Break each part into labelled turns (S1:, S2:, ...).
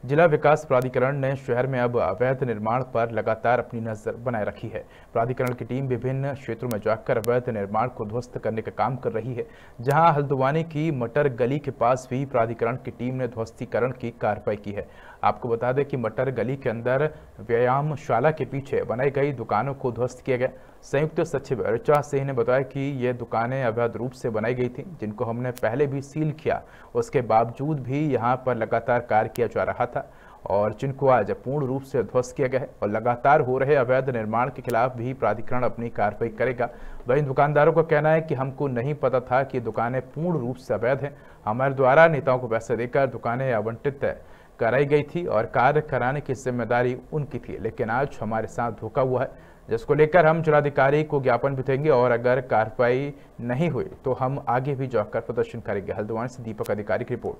S1: जिला विकास प्राधिकरण ने शहर में अब अवैध निर्माण पर लगातार अपनी नजर बनाए रखी है। प्राधिकरण की टीम विभिन्न क्षेत्रों में जाकर अवैध निर्माण को ध्वस्त करने का काम कर रही है। जहां हल्द्वानी की मटर गली के पास भी प्राधिकरण की टीम ने ध्वस्तीकरण की कार्रवाई की है। आपको बता दें कि मटर गली के अंदर व्यायामशाला के पीछे बनाई गई दुकानों को ध्वस्त किया गया। संयुक्त सचिव ऋचा सिंह ने बताया कि ये दुकानें अवैध रूप से बनाई गई थी, जिनको हमने पहले भी सील किया। उसके बावजूद भी यहां पर लगातार कार्य किया जा रहा था और जिनको आज पूर्ण रूप से ध्वस्त किया गया है। और लगातार हो रहे अवैध निर्माण के खिलाफ भी प्राधिकरण अपनी कार्रवाई करेगा। वहीं दुकानदारों का कहना है कि हमको नहीं पता था कि दुकानें पूर्ण रूप से अवैध हैं। हमारे द्वारा नेताओं को पैसे देकर दुकानें आवंटित कराई गई थी और कार्य कराने की जिम्मेदारी उनकी थी, लेकिन आज हमारे साथ धोखा हुआ है, जिसको लेकर हम जिलाधिकारी को ज्ञापन भी देंगे और अगर कार्रवाई नहीं हुई तो हम आगे भी जाकर प्रदर्शन करेंगे। हल्द्वानी से दीपक अधिकारी की रिपोर्ट।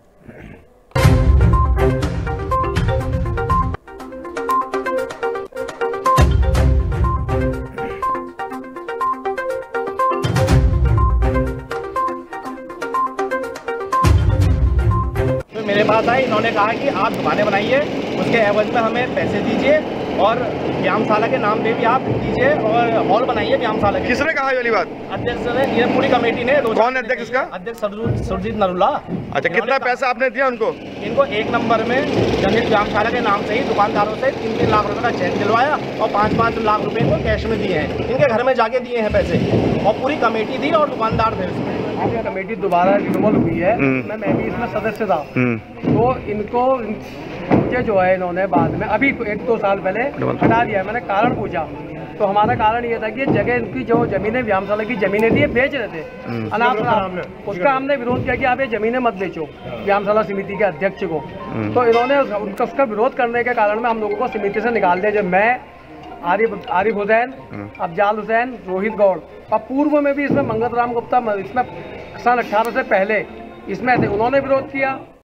S2: मेरे पास आए, इन्होंने कहा कि आप दुकानें बनाइए, उसके एवज में हमें पैसे दीजिए और व्यायामशाला के नाम पे भी आप दीजिए और हॉल बनाइए व्यायामशाला के।
S3: किसने कहा ये वाली बात?
S2: अध्यक्ष ने, ये पूरी कमेटी ने।
S3: कौन है अध्यक्ष इसका?
S2: अध्यक्ष सुरजीत नरुला।
S3: अच्छा, कितना पैसा आपने दिया उनको?
S2: इनको 1 नंबर में जनहित व्यायामशाला के नाम से ही दुकानदारों से 3-3 लाख रुपए का चेक दिलवाया और 5-5 लाख रुपए इनको कैश में दिए हैं। इनके घर में जाके दिए हैं पैसे और पूरी कमेटी थी और दुकानदार थे उसमें।
S4: कमेटी दोबारा रिन्यूअल हुई है, मैं भी इसमें सदस्य था। तो इनको जो है इन्होंने बाद में अभी 1-2 साल पहले हटा दिया। मैंने कारण पूछा तो हमारा कारण ये था कि जगह इनकी जो जमीनें व्यायामशाला की जमीनें थी बेच रहे थे अनाथ। उसका हमने विरोध किया कि आप ये जमीनें मत बेचो व्यायामशाला समिति के अध्यक्ष को। तो इन्होंने उसका विरोध करने के कारण में हम लोगों को समिति से निकाल दिया। जब मैं आरिफ हुसैन, अफजाल हुसैन, रोहित गौड़ और पूर्व में भी इसमें मंगत राम गुप्ता, इसमें सन 18 से पहले इसमें थे, उन्होंने विरोध किया।